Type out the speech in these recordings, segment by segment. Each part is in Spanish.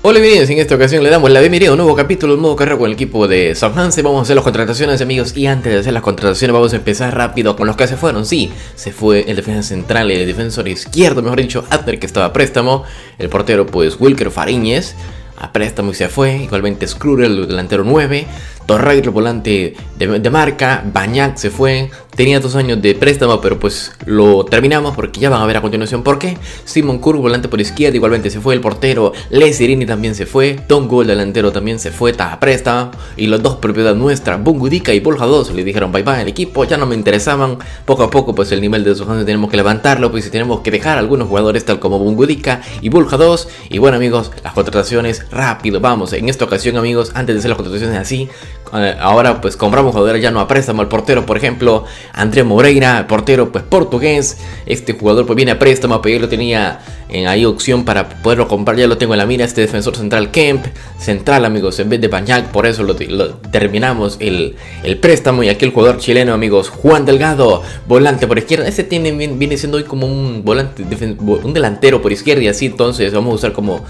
Hola, bienvenidos. En esta ocasión le damos la bienvenida a un nuevo capítulo, un nuevo carrera con el equipo de Southampton. Vamos a hacer las contrataciones, amigos, y antes de hacer las contrataciones vamos a empezar rápido con los que se fueron. Sí, se fue el defensa central, el defensor izquierdo, mejor dicho, Adler, que estaba a préstamo. El portero, pues, Wilker Fariñez, a préstamo y se fue. Igualmente Scrooge, el delantero 9. Torreira, el volante de marca. Bañac se fue. Tenía 2 años de préstamo, pero pues lo terminamos porque ya van a ver a continuación por qué. Simon Kurz, volante por izquierda, igualmente se fue. El portero Lesirini también se fue. Tongo, el delantero, también se fue, está a préstamo. Y los dos propiedad nuestra, Bungudica y Borja 2, le dijeron bye bye al equipo, ya no me interesaban. Poco a poco pues el nivel de Southampton tenemos que levantarlo, pues si tenemos que dejar a algunos jugadores tal como Bungudica y Borja 2. Y bueno, amigos, las contrataciones rápido, vamos. En esta ocasión, amigos, antes de hacer las contrataciones así, ahora pues compramos jugadores ya no a préstamo. El portero, por ejemplo, André Moreira, el portero pues portugués. Este jugador pues viene a préstamo, pero yo lo tenía ahí opción para poderlo comprar, ya lo tengo en la mira. Este defensor central Kemp, central, amigos, en vez de Bañac, por eso lo terminamos el préstamo. Y aquí el jugador chileno, amigos, Juan Delgado, volante por izquierda. Este viene siendo hoy como un volante, un delantero por izquierda y así, entonces vamos a usar como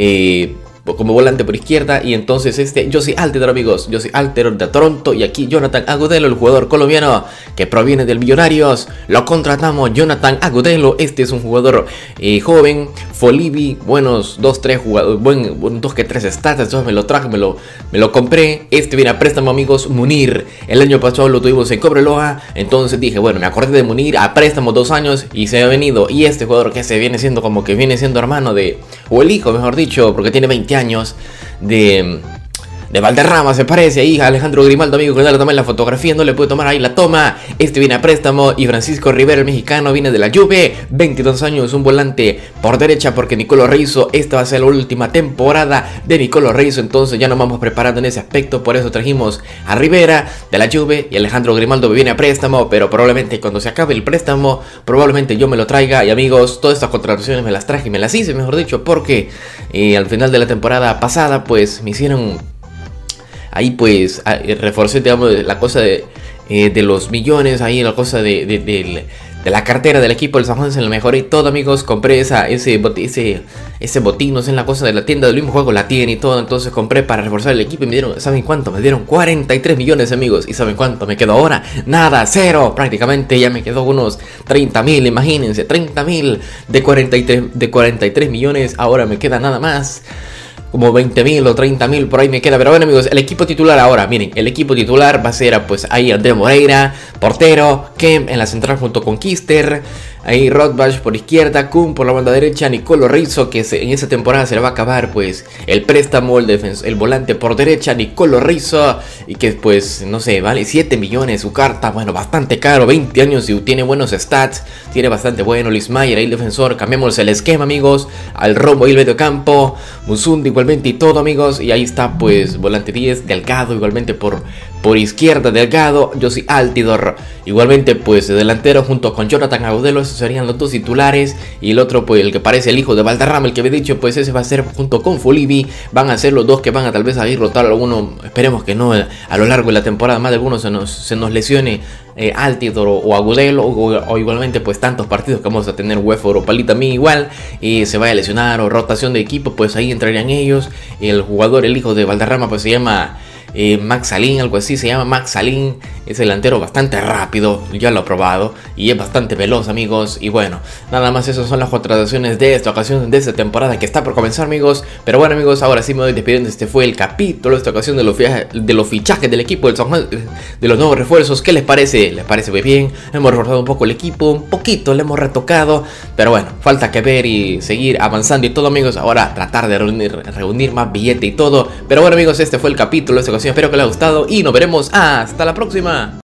volante por izquierda. Y entonces Jozy Altidore, amigos, Jozy Altidore de Toronto. Y aquí Jonathan Agudelo, el jugador colombiano que proviene del Millonarios, lo contratamos. Jonathan Agudelo, este es un jugador joven, Folibi, buenos 2-3 jugadores, 2 que 3 stats. Entonces me lo traje, me lo compré. Este viene a préstamo, amigos, Munir. El año pasado lo tuvimos en Cobreloa, entonces dije, bueno, me acordé de Munir, a préstamo 2 años y se ha venido. Y este jugador que se viene siendo como que viene siendo hermano o el hijo, mejor dicho, porque tiene 20 años de Valderrama, se parece ahí a Alejandro Grimaldo, amigo, que no le tomé la fotografía, no le puede tomar ahí la toma. Este viene a préstamo. Y Francisco Rivera, el mexicano, viene de la Juve, 22 años, un volante por derecha, porque Nicolo Rizzo, esta va a ser la última temporada de Nicolo Rizzo, entonces ya nos vamos preparando en ese aspecto. Por eso trajimos a Rivera de la Juve y Alejandro Grimaldo viene a préstamo, pero probablemente cuando se acabe el préstamo, probablemente yo me lo traiga. Y amigos, todas estas contrataciones me las traje y me las hice, mejor dicho, porque al final de la temporada pasada, pues me hicieron ahí pues reforcé, digamos, la cosa de los millones, ahí la cosa de la cartera del equipo del Southampton, se lo mejoré y todo, amigos. Compré ese botín, no sé, en la cosa de la tienda del mismo juego la tiene y todo. Entonces compré para reforzar el equipo y me dieron, ¿saben cuánto? Me dieron 43 millones, amigos. ¿Y saben cuánto me quedó ahora? Nada, cero, prácticamente ya me quedó unos 30.000, imagínense, 30.000 de 43 millones, ahora me queda nada más como 20.000 o 30.000 por ahí me queda. Pero bueno, amigos, el equipo titular ahora, miren, el equipo titular va a ser pues ahí André Moreira, portero, Kemp en la central junto con Kister, ahí Rothbach por izquierda, Kuhn por la banda derecha, Nicolo Rizzo, que en esa temporada se le va a acabar pues el préstamo, el volante por derecha, Nicolo Rizzo, y que pues no sé, vale 7 millones su carta, bueno, bastante caro, 20 años y tiene buenos stats, tiene bastante bueno. Lismayer, ahí el defensor, cambiamos el esquema, amigos, al rombo y el medio campo, Musundi igualmente y todo, amigos, y ahí está pues volante 10, Delgado igualmente por izquierda, Delgado, Jozy Altidore igualmente pues delantero junto con Jonathan Agudelo. Esos serían los dos titulares, y el otro pues el que parece el hijo de Valderrama, el que había dicho, pues ese va a ser junto con Folibi. Van a ser los dos que van a tal vez a ir rotar alguno, esperemos que no a lo largo de la temporada, más de algunos se nos lesione Altidore o Agudelo, o igualmente pues tantos partidos que vamos a tener UEFA Europa League también igual, y se vaya a lesionar o rotación de equipo, pues ahí entrarían ellos. El jugador, el hijo de Valderrama, pues se llama Max Salin, algo así se llama Max Salin. Es delantero bastante rápido, ya lo he probado y es bastante veloz, amigos. Y bueno, nada más, esas son las contrataciones de esta ocasión, de esta temporada que está por comenzar, amigos. Pero bueno, amigos, ahora sí me voy despidiendo. Este fue el capítulo de esta ocasión de los fichajes del equipo del Southampton, de los nuevos refuerzos. ¿Qué les parece? ¿Les parece muy bien? Hemos reforzado un poco el equipo, un poquito le hemos retocado, pero bueno, falta que ver y seguir avanzando y todo, amigos. Ahora tratar de reunir más billete y todo. Pero bueno, amigos, este fue el capítulo de esta ocasión. Espero que les haya gustado y nos veremos hasta la próxima.